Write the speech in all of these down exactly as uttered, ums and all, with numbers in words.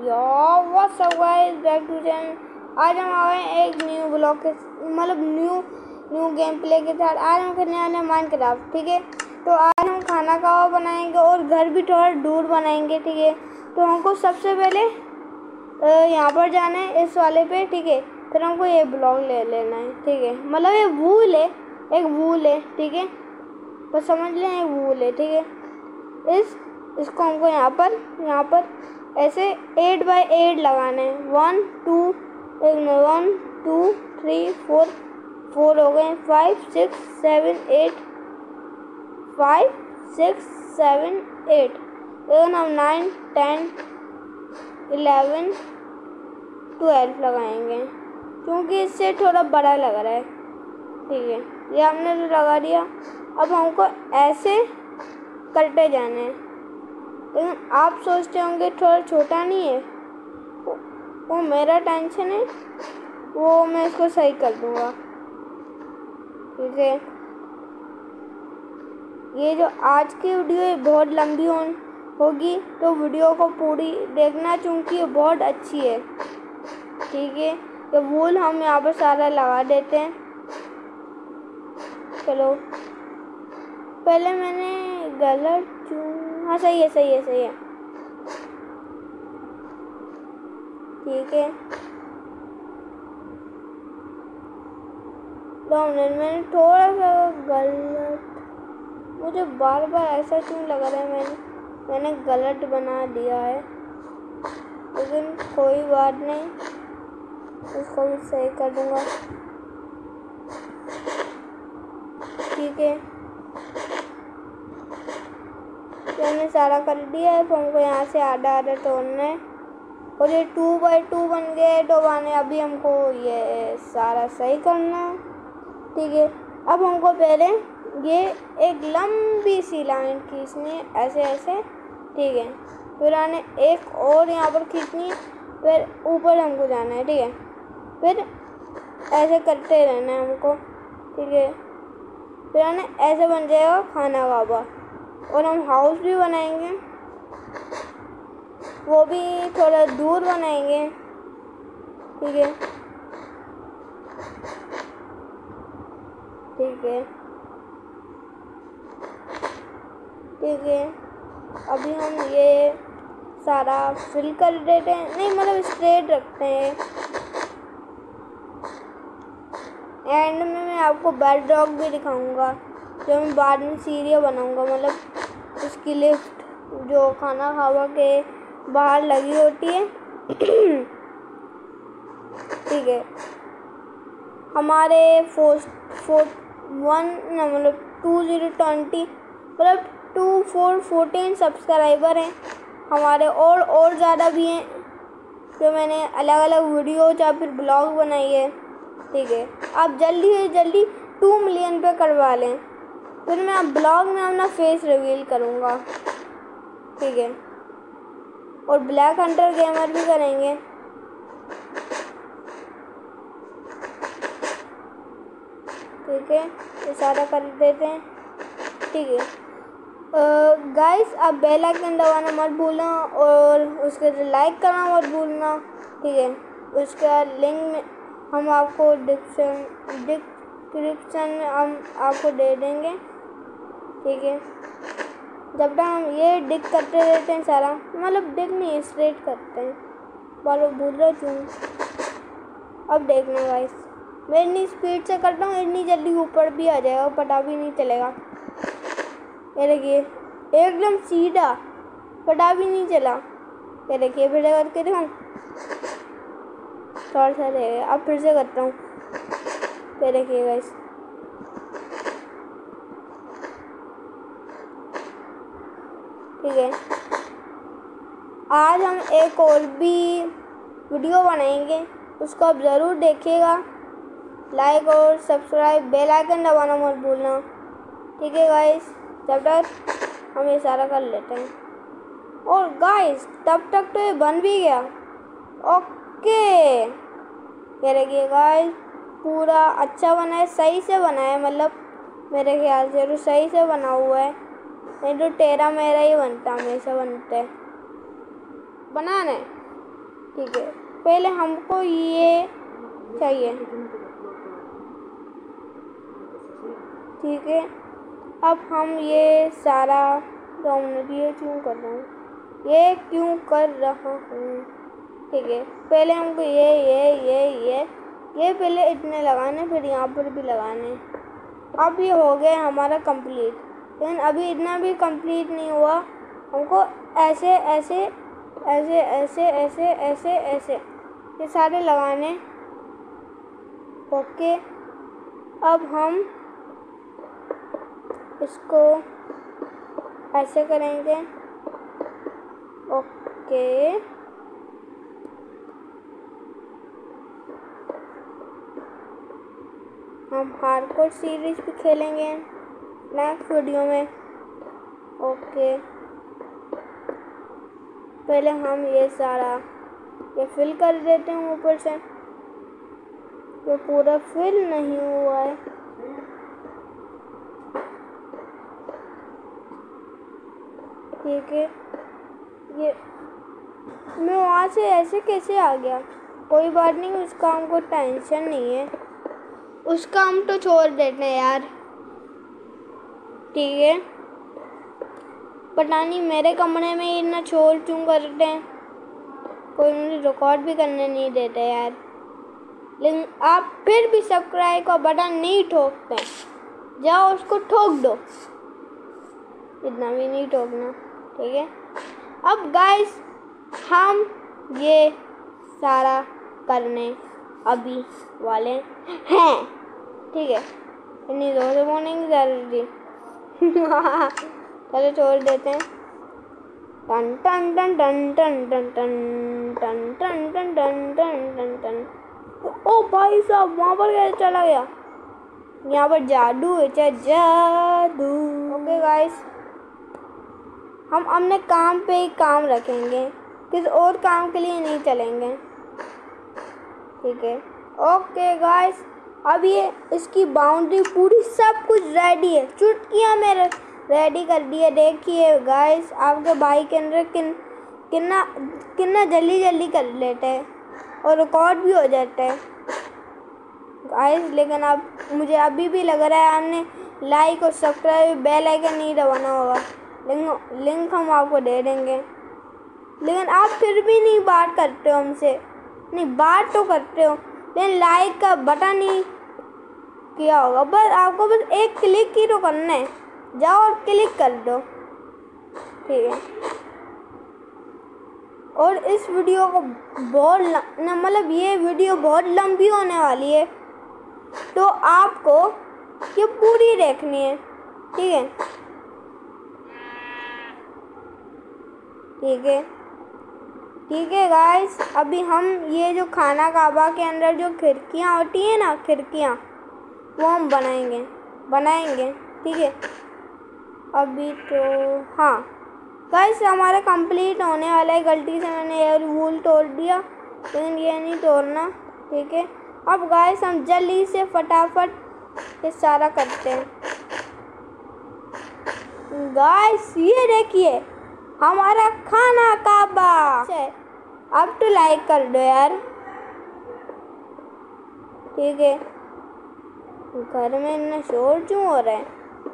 यार what's up guys, back to channel. आज हम आ गए हैं एक न्यू ब्लॉग के मतलब न्यू न्यू गेम प्ले के साथ। आज हम करने वाले हैं माइनक्राफ्ट। ठीक है, तो आज हम खाना का बनाएंगे और घर भी थोड़ा दूर बनाएंगे। ठीक है, तो हमको सबसे पहले यहाँ पर जाना है इस वाले पे। ठीक है, फिर हमको ये ब्लॉग ले लेना है। ठीक है, मतलब ये वूल है, एक वूल है। ठीक है, बस समझ लें एक वूल है। ठीक है, इस इसको हमको यहाँ पर यहाँ पर ऐसे एट बाई एट लगाना है। वन टू एक one two three four four हो गए, five six seven eight five six seven eight even हम नाइन टेन इलेवन ट्वेल्व लगाएंगे क्योंकि इससे थोड़ा बड़ा लग रहा है। ठीक है, ये हमने तो लगा दिया। अब हमको ऐसे करते जाना है, लेकिन आप सोचते होंगे थोड़ा छोटा नहीं है। वो, वो मेरा टेंशन है, वो मैं इसको सही कर दूंगा। ठीक है, ये जो आज की वीडियो है बहुत लंबी हो, होगी, तो वीडियो को पूरी देखना क्योंकि ये बहुत अच्छी है। ठीक है, ये वूल हम यहाँ पर सारा लगा देते हैं। चलो, पहले मैंने गलत चुन, हाँ सही है सही है सही है। ठीक है, दो मिनट, मैंने थोड़ा सा गलत, मुझे बार बार ऐसा क्यों लग रहा है मैंने मैंने गलत बना दिया है, लेकिन कोई बात नहीं, इसको भी सही कर दूंगा। ठीक है, मैंने सारा कर दिया है। तो हमको यहाँ से आधा आधा तोड़ना है और ये टू बाई टू बन गए तो बने। अभी हमको ये सारा सही करना है। ठीक है, अब हमको पहले ये एक लंबी सी लाइन खींचनी है ऐसे ऐसे। ठीक है, फिर आने एक और यहाँ पर खींचनी है, फिर ऊपर हमको जाना है। ठीक है, फिर ऐसे करते रहना है हमको। ठीक है, फिर आने ऐसे बन जाएगा खाना बाबा। और हम हाउस भी बनाएंगे, वो भी थोड़ा दूर बनाएंगे। ठीक है ठीक है ठीक है अभी हम ये सारा फिल कर देते हैं, नहीं मतलब स्ट्रेट रखते हैं। एंड में मैं आपको बेड रॉक भी दिखाऊंगा जो मैं बाद में सीढ़ियाँ बनाऊंगा, मतलब उसकी लिफ्ट जो खाना खावा के बाहर लगी होती है। ठीक है, हमारे फोर फोर वन मतलब टू ज़ीरो ट्वेंटी मतलब टू फोर फोर्टीन सब्सक्राइबर हैं हमारे, और और ज़्यादा भी हैं जो मैंने अलग अलग वीडियो या फिर ब्लॉग बनाई है। ठीक है, आप जल्दी से जल्दी टू मिलियन पे करवा लें, फिर मैं अब ब्लॉग में अपना फेस रिवील करूँगा। ठीक है, और ब्लैक हंटर गेमर भी करेंगे। ठीक है, ये सारा कर देते हैं। ठीक है गाइस, आप बेल आइकन दबाना मत भूलना और उसके लाइक करना मत भूलना। ठीक है, उसका लिंक में हम आपको डिस्क्रिप्शन डिस्क्रिप्शन में हम आपको दे देंगे। ठीक है, जब तक हम ये डिग करते रहते हैं सारा, मतलब डिग नहीं स्ट्रेट करते हैं, बोलो भूल रहे क्यों। अब देखना गाइस, मैं इतनी स्पीड से करता हूँ, इतनी जल्दी ऊपर भी आ जाएगा, पता भी नहीं चलेगा। ये देखिए एकदम सीधा, पता भी नहीं चला। ये देखिए फिर करके देखो, थोड़ा सा रहेगा। अब फिर से करता हूँ, ये देखिए गाइस। ठीक है, आज हम एक और भी वीडियो बनाएंगे, उसको आप ज़रूर देखिएगा। लाइक और सब्सक्राइब बेल आइकन दबाना मत भूलना। ठीक है गाइस, तब तक हम ये सारा कर लेते हैं। और गाइस तब तक तो ये बन भी गया। ओके, ये देखिए गाइस पूरा अच्छा बना है, सही से बना है, मतलब मेरे ख्याल से तो सही से बना हुआ है, नहीं तो तेरा मेरा ही बनता, हमेशा बनता है बनाना है। ठीक है, पहले हमको ये चाहिए। ठीक है, अब हम ये सारा डाउनलोड ये क्यों कर रहा हूँ ये क्यों कर रहा हूँ ठीक है, पहले हमको ये ये ये ये ये पहले इतने लगाने, फिर यहाँ पर भी लगाने। अब ये हो गया हमारा कंप्लीट, लेकिन अभी इतना भी कंप्लीट नहीं हुआ। हमको ऐसे ऐसे ऐसे ऐसे ऐसे ऐसे ऐसे ये सारे लगाने। ओके, अब हम इसको ऐसे करेंगे। ओके, हम हार्डकोर सीरीज भी खेलेंगे नेक्स्ट वीडियो में। ओके, पहले हम ये सारा ये फिल कर देते हैं ऊपर से, ये पूरा फिल नहीं हुआ है। ठीक है, ये मैं वहाँ से ऐसे कैसे आ गया, कोई बात नहीं, उसका हमको टेंशन नहीं है, उसका हम तो छोड़ देते हैं यार। ठीक है, पता नहीं मेरे कमरे में इतना शोर क्यों करते हैं, कोई मुझे रिकॉर्ड भी करने नहीं देता यार। लेकिन आप फिर भी सब्सक्राइब का बटन नहीं ठोकते, जाओ उसको ठोक दो, इतना भी नहीं ठोकना। ठीक है, अब गाइस हम ये सारा करने अभी वाले हैं। ठीक है, इतनी जोर से बोलेंगे जरूरी चलो छोड़ देते हैं। टन टन टन टन टन टन टन टन टन टन टन टन टन टन। ओ भाई साहब, वहाँ पर कैसे चला गया? यहाँ पर जादू है, चाहे जादू। ओके गाइस, हम अपने काम पे ही काम रखेंगे, किसी और काम के लिए नहीं चलेंगे। ठीक है, ओके गाइस, अब ये इसकी बाउंड्री पूरी सब कुछ रेडी है, चुटकियाँ मेरे रेडी कर दिए। देखिए गाइस, आपके भाई के अंदर किन कितना कितना जल्दी जल्दी कर लेते हैं और रिकॉर्ड भी हो जाता है गाइस। लेकिन अब मुझे अभी भी लग रहा है हमने लाइक और सब्सक्राइब बेल आइकन नहीं दबाना होगा, लिंक लिंक हम आपको दे देंगे। लेकिन आप फिर भी नहीं बात करते हो हमसे, नहीं बात तो करते हो लेकिन लाइक का बटन नहीं किया होगा। बस आपको बस एक क्लिक ही तो करना है, जाओ और क्लिक कर दो। ठीक है, और इस वीडियो को बहुत मतलब ये वीडियो बहुत लंबी होने वाली है, तो आपको ये पूरी देखनी है। ठीक है, ठीक है ठीक है गाइस, अभी हम ये जो खाना काबा के अंदर जो खिड़कियाँ होती हैं ना, खिड़कियाँ वो हम बनाएंगे बनाएंगे ठीक है। अभी तो हाँ गाइस, हमारा कंप्लीट होने वाला है। गलती से मैंने ये रूल तोड़ दिया, लेकिन ये नहीं तोड़ना। ठीक है, अब गाइस हम जल्दी से फटाफट ये सारा करते हैं। गाइस ये देखिए हमारा खाना काबा। अब तो लाइक कर दो यार। ठीक है, घर में इतना शोर क्यों हो रहा है?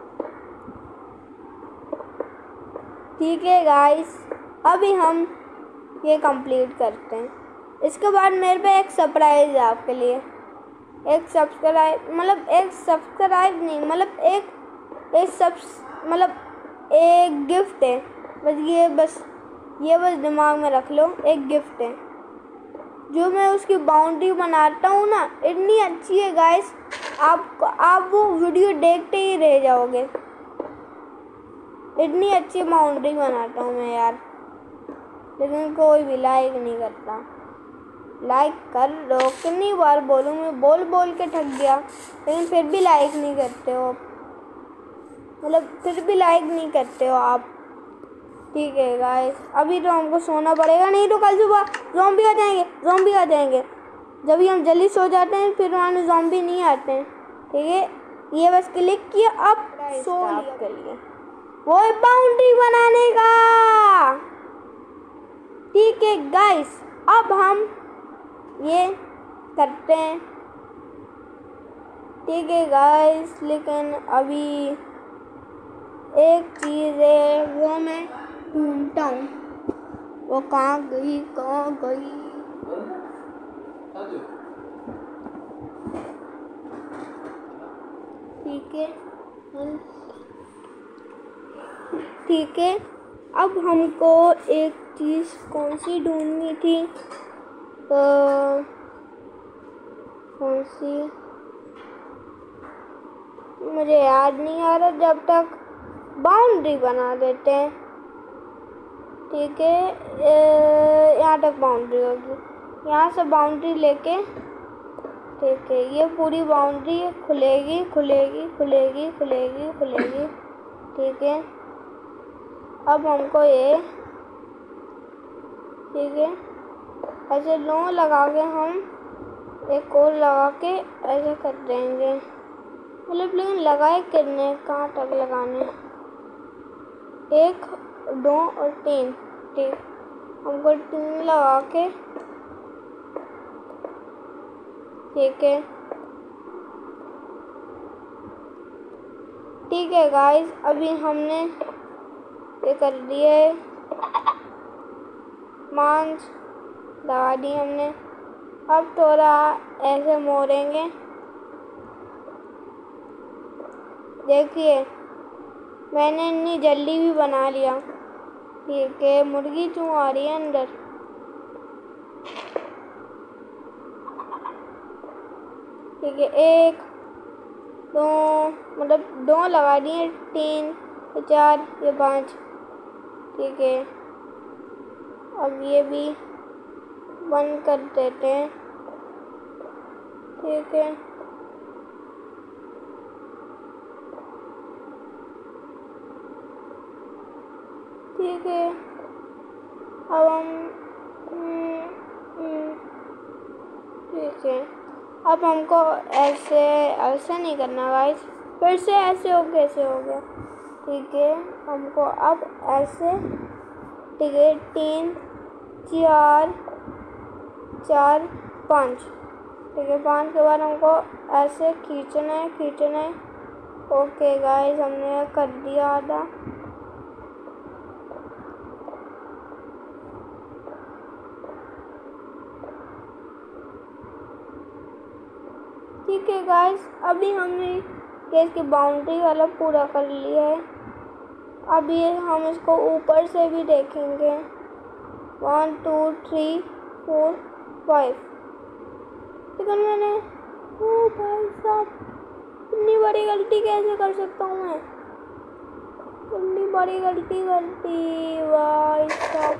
ठीक है गाइस, अभी हम ये कंप्लीट करते हैं। इसके बाद मेरे पे एक सरप्राइज है आपके लिए। एक सब्सक्राइब मतलब एक सब्सक्राइब नहीं मतलब एक एक सब्स मतलब एक गिफ्ट है। बस ये बस ये बस दिमाग में रख लो, एक गिफ्ट है। जो मैं उसकी बाउंड्री बनाता हूँ ना, इतनी अच्छी है गाइस, आप आप वो वीडियो देखते ही रह जाओगे। इतनी अच्छी बाउंड्री बनाता हूँ मैं यार, लेकिन कोई भी लाइक नहीं करता। लाइक कर दो, कितनी बार बोलूँ मैं, बोल बोल के थक गया, लेकिन फिर भी लाइक नहीं करते हो, मतलब फिर भी लाइक नहीं करते हो आप। ठीक है गाइस, अभी तो हमको सोना पड़ेगा, नहीं तो कल सुबह ज़ॉम्बी आ जाएंगे ज़ॉम्बी आ जाएंगे जब भी हम जल्दी सो जाते हैं फिर वहाँ ज़ॉम्बी नहीं आते हैं। ठीक है, ये बस क्लिक किया, अब सो लिया के लिए वो बाउंड्री बनाने का। ठीक है गाइस, अब हम ये करते हैं, ठीक है गाइस। लेकिन अभी एक चीज़ है वो मैं ढूंढता हूँ, वो कहाँ गई कहाँ गई। ठीक है ठीक है अब हमको एक चीज़ कौन सी ढूंढनी थी, तो कौन सी मुझे याद नहीं आ रहा। जब तक बाउंड्री बना देते हैं, ठीक है। यहाँ तक बाउंड्री होगी, यहाँ से बाउंड्री लेके, ठीक है, ये पूरी बाउंड्री खुलेगी खुलेगी खुलेगी खुलेगी खुलेगी, ठीक है। अब हमको ये, ठीक है, ऐसे लो लगा के हम एक और लगा के ऐसे कर देंगे। मतलब लेकिन लगाए कितने, कहाँ तक लगाने, एक दो और तीन, ठीक। हमको तीन लगा के, ठीक है ठीक है गाइस, अभी हमने ये कर दिया है, मांस लगा दी हमने। अब थोड़ा ऐसे मोड़ेंगे, देखिए मैंने इतनी जल्दी भी बना लिया, ठीक है। मुर्गी क्यों आ रही है अंदर, ठीक है। एक दो, मतलब दो लगा दिए, तीन चार ये पाँच, ठीक है। अब ये भी बंद कर देते हैं, ठीक है। ठीक है अब हम, ठीक है अब हमको ऐसे ऐसे नहीं करना गाइस, फिर से ऐसे हो गया ऐसे हो गया, ठीक है। हमको अब ऐसे, ठीक है, तीन चार चार पाँच, ठीक है। पाँच के बाद हमको ऐसे खींचना है खींचना है ओके गाइस, हमने कर दिया आधा। ठीक है गाइस, अभी हमने केस की बाउंड्री वाला पूरा कर लिया है। अब ये हम इसको ऊपर से भी देखेंगे, one two three four five, लेकिन मैंने, ओ भाई साहब, इतनी बड़ी गलती कैसे कर सकता हूँ मैं, इतनी बड़ी गलती गलती भाई साहब।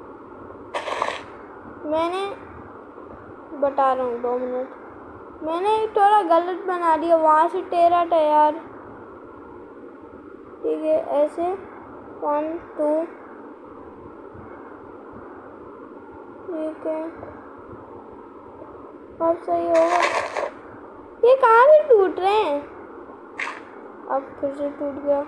मैंने बता रहा हूँ, दो मिनट, मैंने थोड़ा गलत बना दिया, वहाँ से टेढ़ा तैयार, ठीक है। ऐसे वन टू, ठीक है, अब सही होगा। ये कहाँ से टूट रहे हैं, अब फिर से टूट गया,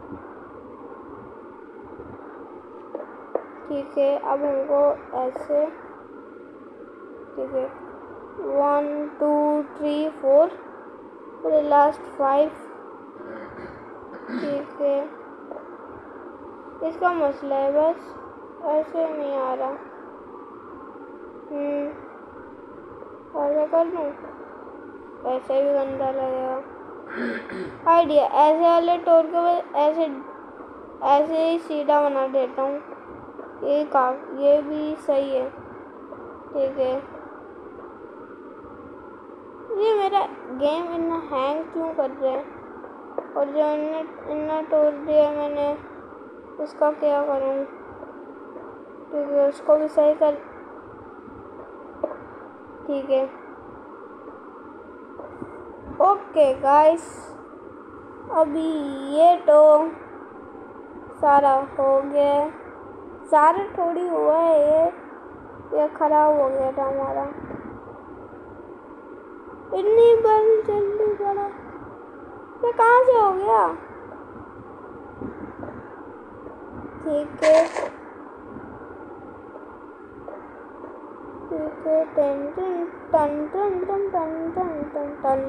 ठीक है। अब हमको ऐसे, ठीक है, वन टू थ्री फोर, फिर लास्ट फाइव, ठीक है। इसका मसला है बस ऐसे नहीं आ रहा, हम्म ऐसा कर दूँ, ऐसे भी गंदा लगेगा। आइडिया, ऐसे वाले तोड़ के बस ऐसे ऐसे ही सीधा बना देता हूँ, ये का ये भी सही है, ठीक है। ये मेरा गेम इतना हैंग क्यों कर रहा है, और जो इन्हें इतना तोड़ दिया मैंने, उसका क्या करूँ, ठीक है, उसको भी सही कर, ठीक है। ओके गाइस, अभी ये तो सारा हो गया, सारा थोड़ी हुआ है, ये ये खराब हो गया था हमारा, इतनी बड़ी जल्दी करा, ये कहाँ से हो गया, ठीक है। ठीक है, टन टन टन टन टन टन टन टन टन।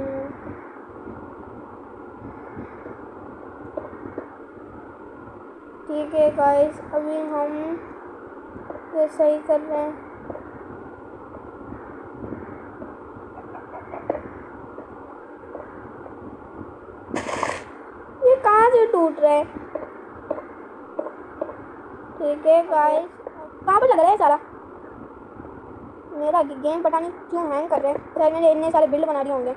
ठीक है गाइस, अभी हम ये सही कर रहे हैं। ये कहाँ से टूट रहा है? ठीक है गाइस, कहाँ पर लग रहा है सारा? मेरा गेम पता नहीं क्यों हैंग कर रहा है। शायद मैंने इतने सारे बिल्ड बना दिए होंगे।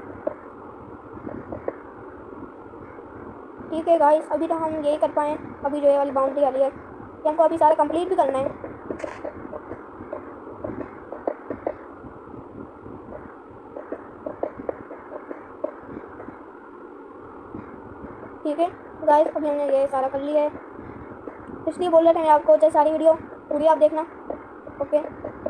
ठीक है गाइस, अभी तो हम यही कर पाए। अभी जो ये वाली बाउंड्री वाली है कि हमको अभी सारा कंप्लीट भी करना है। ठीक है गाइस, अभी हमने ये सारा कर लिया है, इसलिए बोल रहे थे मैं आपको चाहे सारी वीडियो पूरी आप देखना। ओके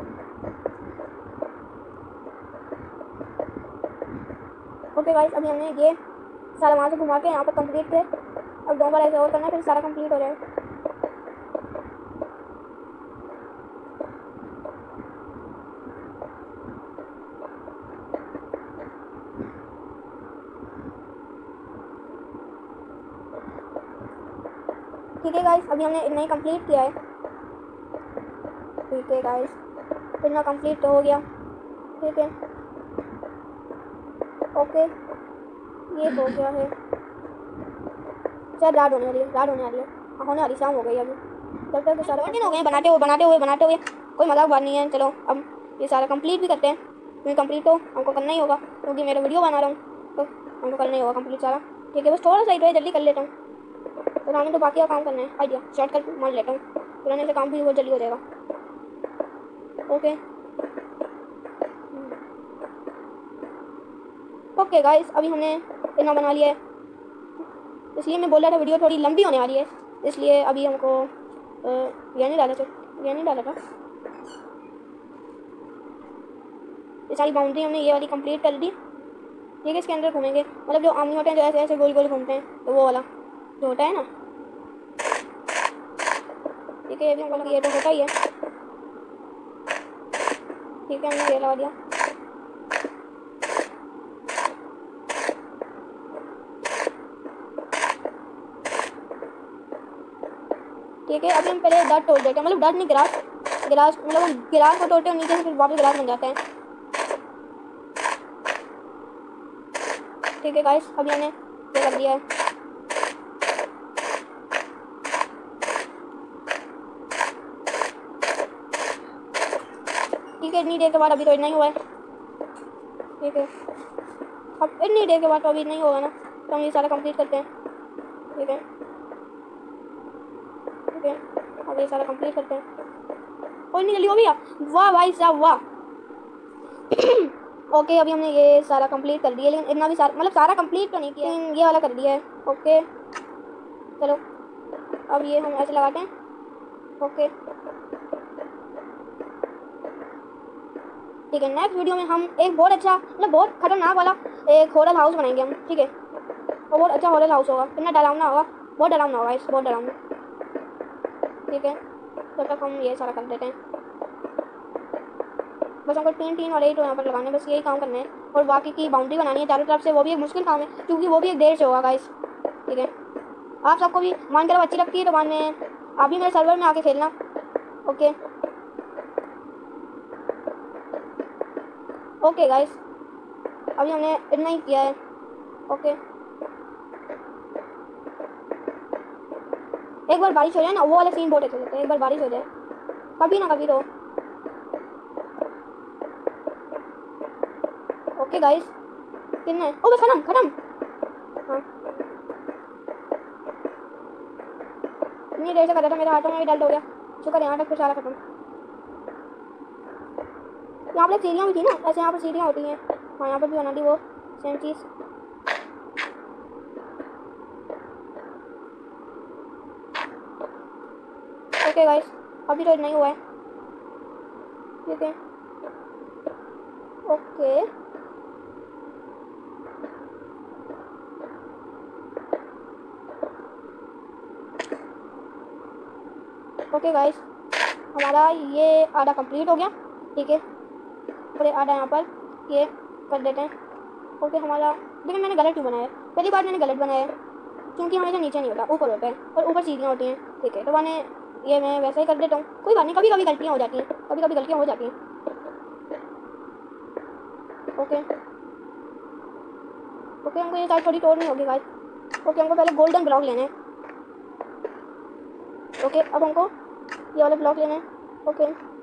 ओके गाइस, अभी हमने ये सारा वहाँ से घुमा के यहाँ पर कंप्लीट किया। अब दो बार ऐसे और करना है, फिर सारा कंप्लीट हो जाएगा। ठीक है गाइस, अभी हमने इतना ही कंप्लीट किया है। ठीक है गाइस, इतना कंप्लीट तो हो गया। ठीक है ओके, ये हो गया है। शायद रात होने वाली है, रात होने वाली है, हाँ होने वाली, शाम हो गई अभी। जब तक सारे दिन हो गए बनाते हुए बनाते हुए बनाते हुए कोई मजाक बात नहीं है। चलो अब ये सारा कंप्लीट भी करते हैं, क्योंकि कंप्लीट तो हमको करना ही होगा, क्योंकि मेरा वीडियो बना रहा हूँ तो हमको करना ही होगा कंप्लीट सारा। ठीक है, बस थोड़ा सा ही जल्दी कर लेता हूँ, तो हमें तो बाकी का काम करना है। आइडिया शॉर्टकट मार लेता हूँ, पुराने से काम भी बहुत जल्दी हो जाएगा। ओके ओके गाइस, अभी हमने इतना बना लिया है, इसलिए मैं बोल रहा था वीडियो थोड़ी लंबी होने वाली है, इसलिए अभी हमको ये नहीं डाला था ये नहीं डाला था ये सारी बाउंड्री हमने ये वाली कंप्लीट कर दी। ठीक है, इसके अंदर घूमेंगे, मतलब जो आमनी होते हैं जो ऐसे ऐसे गोल गोल घूमते हैं, तो वो वाला जो होता है ना। ठीक है, अभी हमको लगा ये तो होता ही है। ठीक है, हमने ये लगा दिया। ठीक है, अभी हम पहले डट तोड़ देते हैं, मतलब डट नहीं, गिलास गिलास मतलब हम गिलास को तोड़ते हैं नीचे से, फिर वापस गिलास बन जाते हैं। ठीक है गाइस, अभी हमने ये कर दिया है। ठीक है, इतनी देर के बाद अभी तो इतना ही हुआ है। ठीक है, अब इतनी देर के बाद तो अभी नहीं होगा ना, तो हम ये सारा कंप्लीट करते हैं। ठीक है ठीक है, अब ये सारा कंप्लीट करते हैं। कोई नहीं, जल्दी हो भैया, वाह भाई साहब वाह। ओके, अभी हमने ये सारा कंप्लीट कर दिया, लेकिन इतना भी सारा मतलब सारा कंप्लीट तो नहीं किया, लेकिन ये वाला कर दिया है। ओके चलो, अब ये हम ऐसे लगाते हैं। ओके ठीक है, नेक्स्ट वीडियो में हम एक बहुत अच्छा मतलब बहुत खतरनाक वाला एक हॉरर हाउस बनाएंगे हम। ठीक है, और बहुत अच्छा हॉरर हाउस होगा, कितना डरावना होगा, बहुत डरावना होगा, इस बहुत डरावना। ठीक है, तब तक हम ये सारा कर देते हैं। बस हमको तीन तीन और एट यहाँ पर लगाने, बस यही काम करना है, और बाकी की बाउंड्री बनानी है चारों तरफ से। वो भी एक मुश्किल काम है, क्योंकि वो भी एक देर से होगा गाइस। ठीक है, आप सबको भी मान कर अच्छी लगती है तो मान आप भी मेरे सर्वर में आके खेलना। ओके ओके गाइस, अभी हमने इतना ही किया है। ओके, एक बार बारिश हो जाए ना, वो वाला सीन बहुत अच्छा लगता है। एक बार बारिश हो जाए कभी ना कभी तो। ओके गाइस, कितना है? ओ बस खत्म खत्म। हाँ, इतनी देर से कर रहा था, मेरे हाथों में भी डल्ट हो गया। शुक्र यहाँ तक फिर सारा खत्म। यहाँ पर सीढ़ियाँ भी थी ना, ऐसे यहाँ पर सीढ़ियाँ होती हैं। हाँ, यहाँ पर भी बना दी वो सेम चीज़। ओके गाइस, अभी तो नहीं हुआ है। ठीक है ओके ओके गाइस, हमारा ये आधा कंप्लीट हो गया। ठीक है, और ये आधा यहाँ पर ये कर देते हैं। ओके हमारा, लेकिन मैंने गलत क्यों बनाया है? पहली बार मैंने गलत बनाया है क्योंकि हमेशा नीचे नहीं होता, ऊपर होता है और ऊपर सीढ़ियाँ होती हैं। ठीक है, तो मैंने ये मैं वैसा ही कर देता हूँ, कोई बात नहीं, कभी कभी गलतियाँ हो जाती हैं, कभी कभी गलतियाँ हो जाती हैं। ओके ओके हमको ये साइड थोड़ी तोड़नी होगी गाइस। ओके हमको पहले गोल्डन ब्लॉक लेने हैं। ओके अब हमको ये वाले ब्लॉक लेने हैं। ओके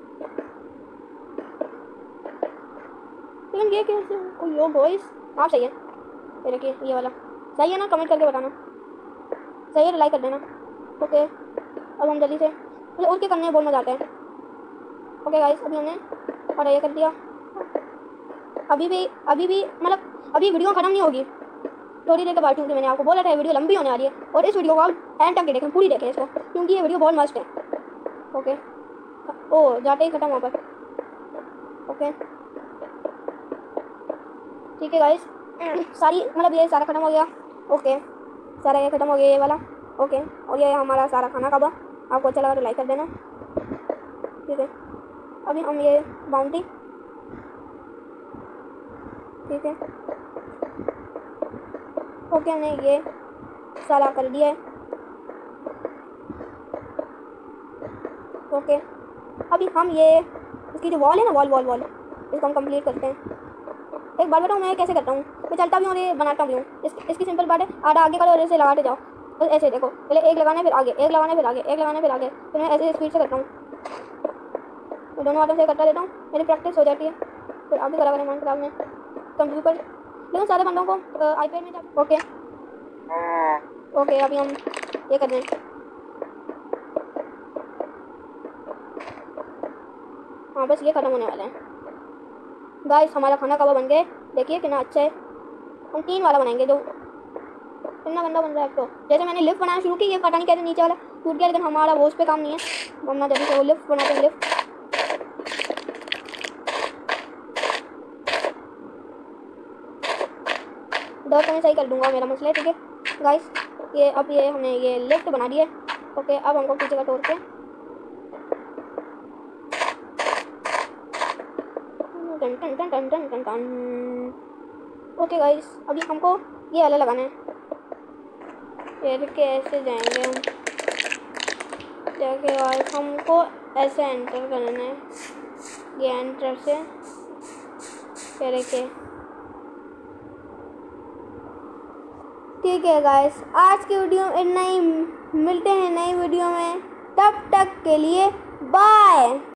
लेकिन ये कैसे कोई हो बॉयस? आप सही है, ये देखिए ये वाला सही है ना? कमेंट करके बताना सही है तो लाइक कर देना। ओके अब हम जल्दी से, मुझे उठ के करने में बहुत मज़ा आता है। ओके गाइस अभी हमने और ये कर दिया। अभी भी अभी भी मतलब अभी वीडियो ख़त्म नहीं होगी, थोड़ी देर के बाद, क्योंकि मैंने आपको बोला था वीडियो लंबी होने आ रही है। और इस वीडियो को आप एंड तक देखें, पूरी देखें इसको, क्योंकि ये वीडियो बहुत मस्त है। ओके ओ जाते ही ख़त्म वहाँ पर। ओके ठीक है गाइस, सारी मतलब ये सारा ख़त्म हो गया। ओके सारा ये ख़त्म हो गया ये वाला। ओके और ये हमारा सारा खाना का बा। आपको अच्छा लगा तो लाइक कर देना। ठीक है अभी हम ये बाउंटी, ठीक है ओके हमने ये सारा कर दिया है। ओके अभी हम ये इसकी जो वॉल है ना, वॉल वॉल वॉल इसको हम कंप्लीट करते हैं। एक बात बताऊँ मैं कैसे करता हूँ? मैं चलता भी हूँ और ये बनाता भी हूँ। इस, इसकी सिंपल बात है, आधा आगे करो और ऐसे लगाते जाओ, बस ऐसे देखो, पहले एक लगाना फिर आगे, एक लगाना फिर आगे, एक लगाना फिर आगे, फिर मैं ऐसे स्पीड से करता हूँ। मैं दोनों हाथों से करता रहता हूँ, मेरी प्रैक्टिस हो जाती है, फिर आगे करा करें माइनक्राफ्ट में कंप्यूटर। लेकिन सारे बंदों को आईपैड में जा। ओके ओके अभी हम ये कर दें। हाँ बस ये ख़त्म होने वाला है गाइस। हमारा खाना कबाब बन गए, देखिए कितना अच्छा है। हम तीन वाला बनाएंगे, जो कितना गंदा बन रहा है। तो जैसे मैंने लिफ्ट बनाना शुरू की, ये पता नहीं कैसे नीचे वाला टूट गया, लेकिन हमारा वो उस पर काम नहीं है। हम ना जल्दी से वो लिफ्ट बनाते हैं। लिफ्ट दस तो मैं सही कर दूंगा, मेरा मसला है। ठीक है गाइस ये अब ये हमने ये लिफ्ट बना दी है। ओके अब हमको पीछे का तोड़ के टन टन टन टन टन टन टन। ओके गाइस अभी हमको ये वाला लगाना है। फिर कैसे जाएंगे हम? जाके गाइस हमको ऐसे एंटर करना है, ये एंटर से फिर के। ठीक है गाइस आज की वीडियो में इतना ही, मिलते हैं नई वीडियो में, तब तक के लिए बाय।